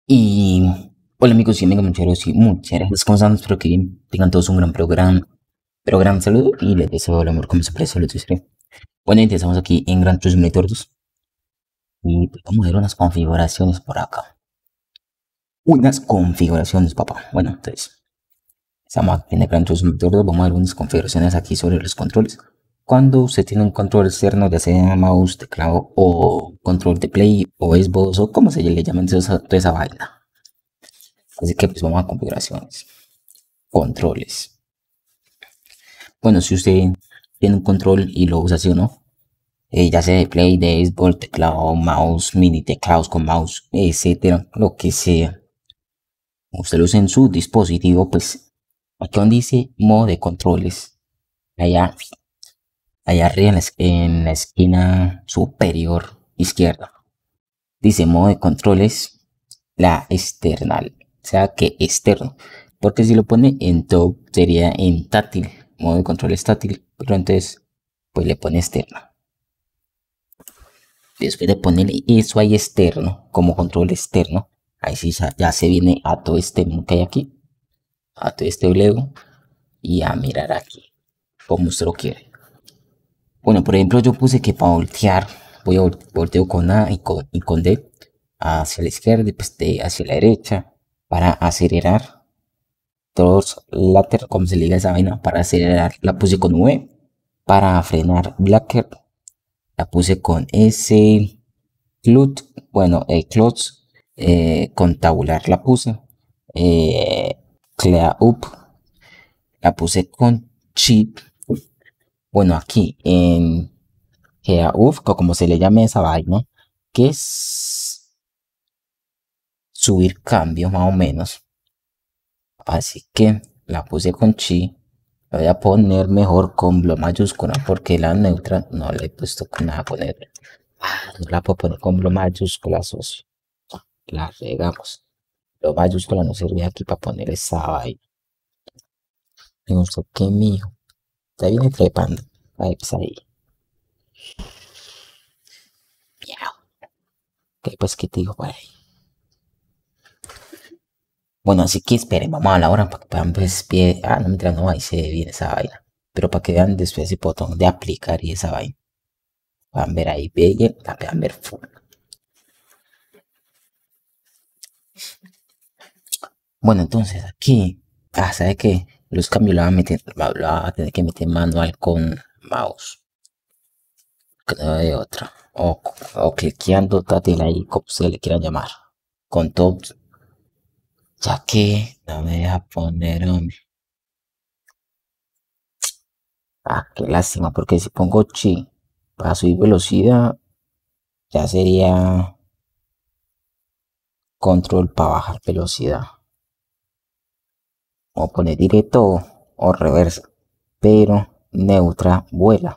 Y hola amigos y amigas muchachos y muchas gracias. ¿Cómo están? Espero que tengan todos un gran gran saludo y les deseo el amor como siempre se lo deseo. Bueno, y estamos aquí en Gran Turismo Simulator 2 y pues vamos a ver unas configuraciones por acá. Unas configuraciones, papá. Bueno, entonces, estamos aquí en el Gran Turismo Simulator 2. Vamos a ver unas configuraciones aquí sobre los controles. Cuando usted tiene un control externo, ya sea mouse, teclado o control de play o Xbox o como se le llaman toda esa vaina. Así que pues vamos a configuraciones. Controles. Bueno, si usted tiene un control y lo usa así o no, ya sea de Play, de Xbox, teclado, mouse, mini teclados con mouse, etcétera, lo que sea, usted lo usa en su dispositivo, pues aquí donde dice modo de controles, allá, allá arriba en la esquina superior izquierda, dice modo de controles, la external, o sea que externo, porque si lo pone en top sería en táctil, modo de control es táctil, pero entonces pues le pone externo. Después de ponerle eso ahí externo, como control externo, ahí sí ya se viene a todo este menú que hay aquí, a todo este Lego y a mirar aquí, como usted lo quiere. Bueno, por ejemplo, yo puse que para voltear, voy a volteo con A y con D hacia la izquierda y pues D hacia la derecha para acelerar. Todos lateral, como se le diga esa vaina, para acelerar la puse con V, para frenar Blacker la puse con S, Clut, bueno, Clots, con tabular la puse. Clear Up la puse con Chip. Bueno, aquí en Clear Up, como se le llame esa vaina, que es subir cambio más o menos. Así que la puse con Chi. La voy a poner mejor con blo mayúscula porque la neutra no le he puesto con nada poner. No la puedo poner con blo mayúscula, socio. La regamos. Lo mayúscula no servía aquí para poner esa vaina. No sé qué mijo. Ya viene trepando. Ahí, pues ahí. Miau. ¿Qué pues qué te digo por ahí? Bueno, así que esperen, vamos a la hora para que vean pues pie. Ah, no, mentira, no, ahí se ve bien esa vaina. Pero para que vean después ese botón de aplicar y esa vaina. Van a ver ahí, bien, la puedan ver full. Bueno, entonces aquí, ¿sabe qué? Los cambios lo va a meter, lo va a tener que meter manual con mouse. Que no hay otra. O cliqueando táctil ahí, como se le quiera llamar. Con top, ya que no me deja poner, hombre. Ah, qué lástima, porque si pongo chi para subir velocidad, ya sería control para bajar velocidad. O poner directo o reversa. Pero neutra vuela.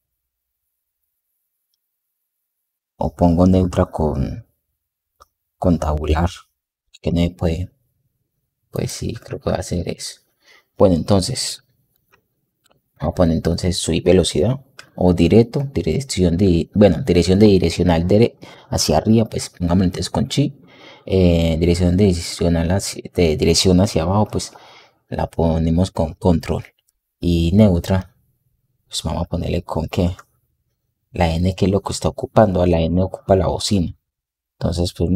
O pongo neutra con tabular. Que no puede. Pues sí, creo que va a hacer eso. Bueno, entonces, vamos a poner entonces subir velocidad o directo, dirección de direccional hacia arriba, pues pongamos entonces con chi. Dirección de direccional de dirección hacia abajo, pues la ponemos con control. Y neutra, pues vamos a ponerle con que la N que es lo que está ocupando, a la N ocupa la bocina. Entonces, pues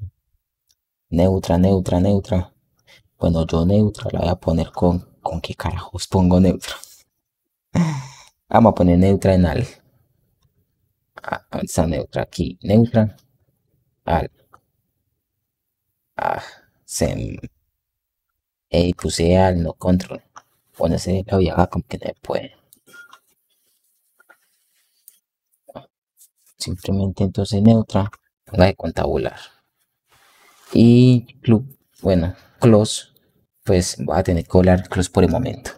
neutra. Bueno, yo neutra la voy a poner con qué carajos pongo neutra. Vamos a poner neutra en al. Está neutra aquí, neutra, al, a, sem. Puse al, no control. Bueno, ese lo voy a como que no puede. Simplemente entonces neutra, ponga de contabular. Y club, bueno, close, pues voy a tener que volar close por el momento.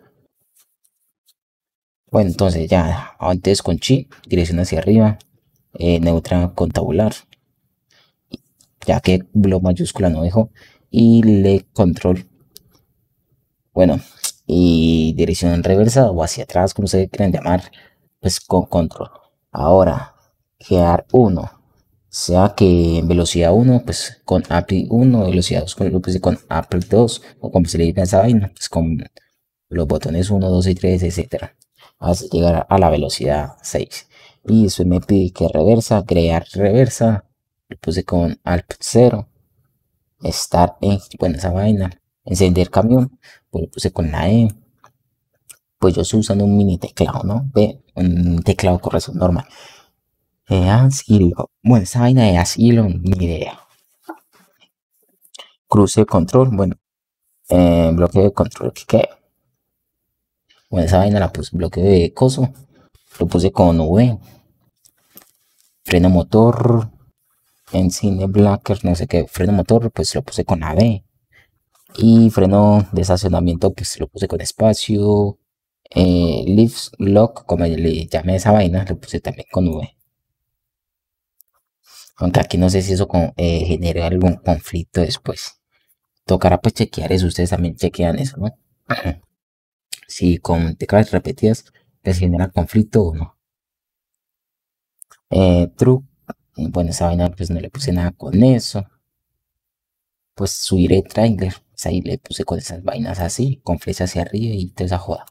Bueno, entonces ya, antes con chi, dirección hacia arriba, neutra con tabular, ya que blog mayúscula no dejó, y le control, bueno, y dirección en reversa o hacia atrás, como se quieran llamar, pues con control. Ahora, quedar 1, sea que en velocidad 1 pues con Apple 1, velocidad 2 lo puse con Apple 2, o como se le diga esa vaina, pues con los botones 1, 2 y 3, etcétera, hasta llegar a la velocidad 6. Y después me pide que reversa, crear reversa, lo puse con Alt 0, estar en, bueno, esa vaina, encender camión, pues lo puse con la E. Pues yo estoy usando un mini teclado, ¿no? Ve, un teclado correcto normal. Asilo. Bueno, esa vaina de asilo, ni idea. Cruce de control, bueno, bloqueo de control, ¿qué? Bueno, esa vaina la puse, bloqueo de coso, lo puse con V. Freno motor, en cine Blacker, no sé qué, freno motor, pues lo puse con AB. Y freno de estacionamiento, pues lo puse con espacio. Lift lock, como le llamé a esa vaina, lo puse también con V. Aunque aquí no sé si eso genera algún conflicto después. Tocará pues chequear eso, ustedes también chequean eso, ¿no? Si con teclas repetidas les genera conflicto o no. True, bueno, esa vaina pues no le puse nada con eso. Pues subiré trailer, pues ahí le puse con esas vainas así, con flecha hacia arriba y toda esa joda.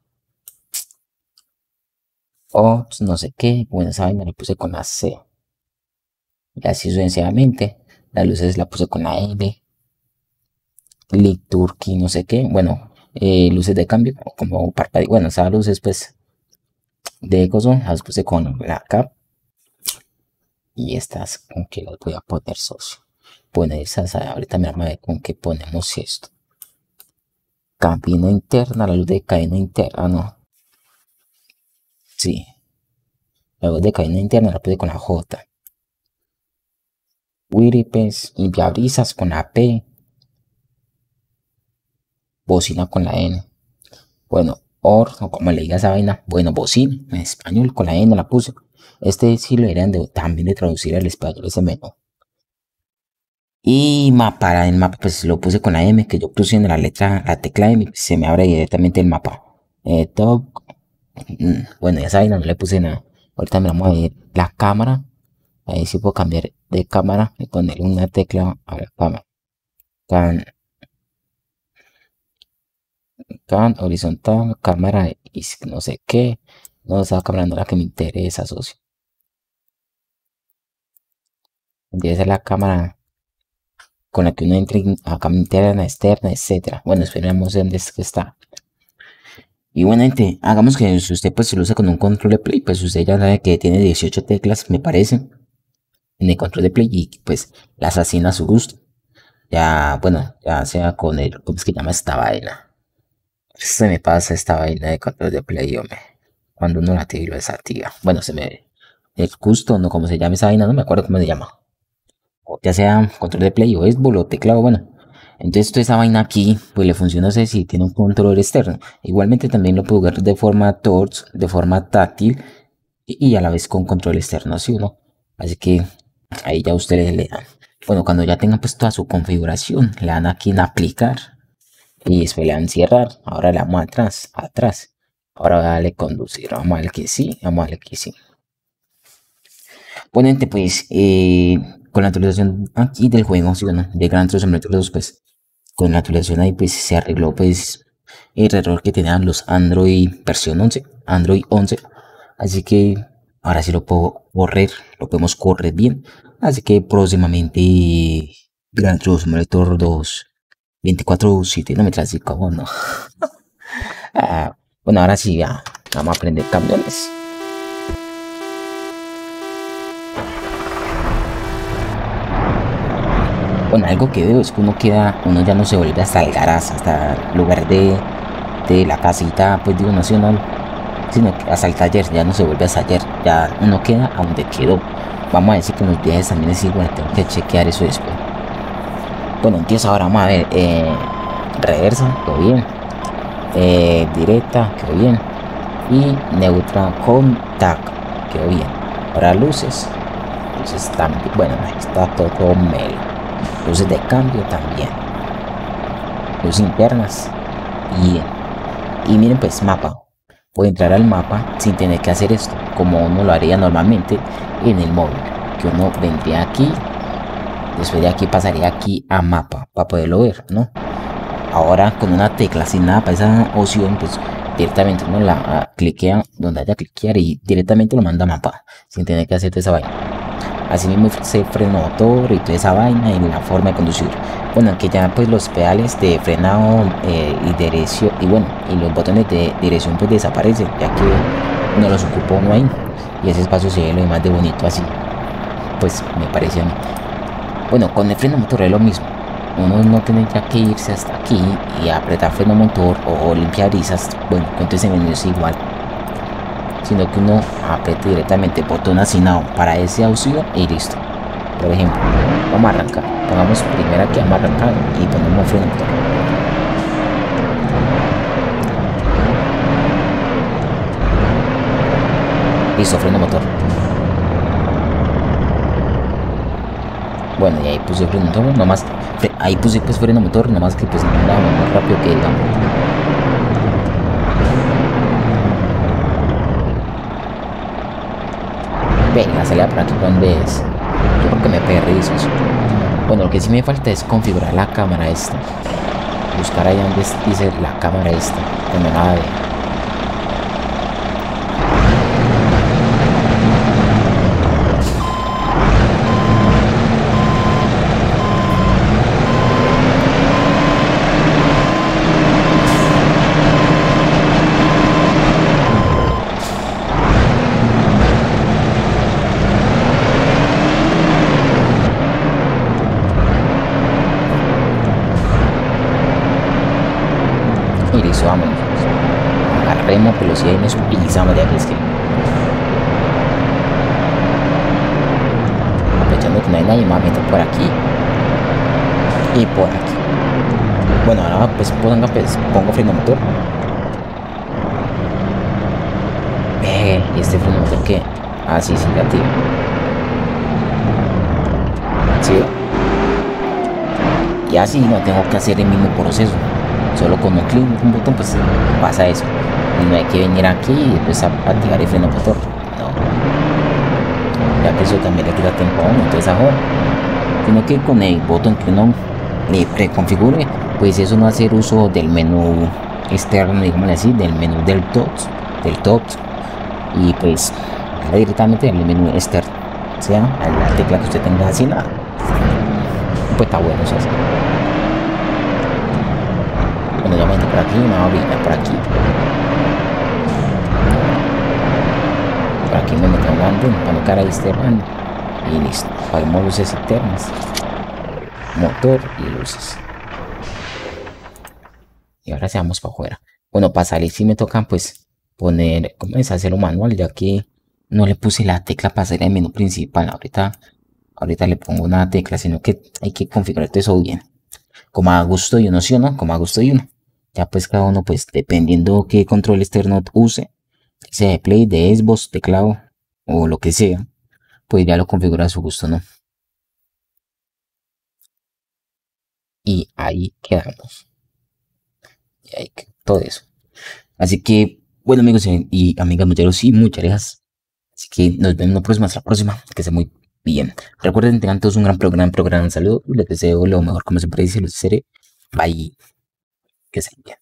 O pues, no sé qué, bueno, esa vaina la puse con la C. Y así sucesivamente. Las luces la puse con la L. Lick Turkey, no sé qué. Bueno, luces de cambio, como parpadeo. Bueno, esas luces pues de coso, las puse con la cap. Y estas con que las voy a poner, socio. Bueno, esas ahorita me vamos a ver con qué ponemos esto. Cabina interna, la luz de cabina interna, no. Sí. La luz de cabina interna la puse con la J. Wiripes, limpiabrisas con la P. Bocina con la N. Bueno, o como le diga esa vaina. Bueno, bocina en español con la N la puse. Este sí lo deberían también de traducir al español ese menú. Y para el mapa pues lo puse con la M, que yo puse en la tecla M, se me abre directamente el mapa. Top. Bueno, ya saben, no le puse nada. Ahorita me vamos a ver la cámara. Ahí sí puedo cambiar de cámara y ponerle una tecla a la cámara. Can horizontal, cámara y no sé qué. No, esa cámara no es la que me interesa, socio. Debe ser la cámara con la que uno entra a cámara interna, externa, etcétera. Bueno, esperemos dónde es que está. Y bueno, gente, hagamos que si usted pues se lo usa con un control de play, pues usted ya sabe que tiene 18 teclas, me parece, en el control de play y pues las asigna a su gusto. Ya, bueno, ya sea con el, ¿cómo es que llama esta vaina? Se me pasa esta vaina de control de play, hombre. Cuando uno la activa y lo desactiva. Bueno, se me... El gusto, no como se llama esa vaina, no me acuerdo cómo se llama. O ya sea control de play o xbox o teclado, bueno. Entonces toda esa vaina aquí, pues le funciona, no sé si tiene un control externo. Igualmente también lo puedo jugar de forma touch, de forma táctil y a la vez con control externo, ¿sí o no? Así que ahí ya ustedes le dan. Bueno, cuando ya tengan pues toda su configuración, le dan aquí en aplicar y después le dan cerrar. Ahora le damos atrás. Ahora voy a darle conducir. Vamos a darle que sí, vamos a darle que sí. Bueno, gente, pues con la actualización aquí del juego, ¿sí o no? De Gran Turismo 2, pues con la actualización ahí pues se arregló pues el error que tenían los Android versión 11, Android 11. Así que ahora sí lo puedo correr, lo podemos correr bien. Así que próximamente Gran Turismo 2 24/7, no me clasifico, no. Bueno, ahora sí ya vamos a aprender camiones. Bueno, algo que veo es que uno ya no se vuelve hasta el garaje, hasta el lugar de la casita, pues digo, nacional, sino que hasta el taller, ya no se vuelve hasta ayer, ya uno queda a donde quedó. Vamos a decir que en los viajes también es igual, tengo que chequear eso después. Bueno, empiezo ahora, vamos a ver, reversa, quedó bien, directa, quedó bien, y neutra contact, quedó bien. Ahora luces también, bueno, está todo melo. Luces de cambio también, luces internas, bien. Y miren pues mapa, puedo entrar al mapa sin tener que hacer esto como uno lo haría normalmente en el móvil, que uno vendría aquí, después de aquí pasaría aquí a mapa para poderlo ver, ¿no? Ahora con una tecla sin nada para esa opción, pues directamente uno la cliquea donde haya que cliquear y directamente lo manda a mapa, sin tener que hacer toda esa vaina. Así mismo se freno motor y toda esa vaina y la forma de conducir. Bueno, aunque ya pues los pedales de frenado y dirección y bueno, y los botones de dirección pues desaparecen, ya que no los ocupa uno ahí. Y ese espacio se ve lo más de bonito así, pues me parece a mí. Bueno, con el freno motor es lo mismo. Uno no tiene ya que irse hasta aquí y apretar freno motor o limpiar brisas. Bueno, con ese menú es igual, sino que uno apriete directamente el botón asignado para ese auxilio y listo. Por ejemplo, vamos a arrancar. Pongamos primero aquí, vamos a arrancar y ponemos freno motor. Listo, freno motor. Bueno, y ahí puse freno motor, nomás. Ahí puse pues freno motor, nomás que pues no era más rápido que digamos. Ve, la salida por aquí, ¿dónde es? Yo creo que me perdí eso. Bueno, lo que sí me falta es configurar la cámara esta. Buscar ahí donde dice la cámara esta. Que me la ve. Y listo, vámonos. Agarremos velocidad y nos utilizamos de aquí. Es que aprovechando que no hay nadie más, meto por aquí y por aquí. Bueno, ahora pues pongo freno motor. ¿Y este freno motor qué? Ah, sí, ya tío. Sí. Y así no tengo que hacer el mismo proceso. Solo con un clic, un botón, pues pasa eso. Y no hay que venir aquí y después activar el freno motor. No. Ya que eso también le quita tiempo a uno, entonces ahora. Sino que con el botón que uno le preconfigure, pues eso no hacer uso del menú externo, digamos así, del menú del top, y pues directamente en el menú externo, o sea, a la tecla que usted tenga así, nada. Pues está bueno eso así. Bueno, ya me entro por aquí, una orilla por aquí. Por aquí me meto andando para no caer ahí externo. Y listo. Apagamos luces internas. Motor y luces. Y ahora se vamos para afuera. Bueno, para salir sí me tocan pues poner, ¿cómo es? Hacerlo manual, ya que no le puse la tecla para hacer el menú principal. Ahorita le pongo una tecla, sino que hay que configurar todo eso bien. Como a gusto de uno, ¿sí o no? Como a gusto de uno. Ya pues cada uno, pues dependiendo qué control externo use, sea de Play, de Xbox, teclado o lo que sea, pues ya lo configura a su gusto, ¿no? Y ahí quedamos. Y ahí todo eso. Así que, bueno amigos y amigas muchachos, y muchas gracias. Así que nos vemos hasta la próxima. Que sea muy bien. Recuerden, tengan todos un gran programa, saludo. Y les deseo lo mejor, como siempre dice, los seré. Bye. Que se bien.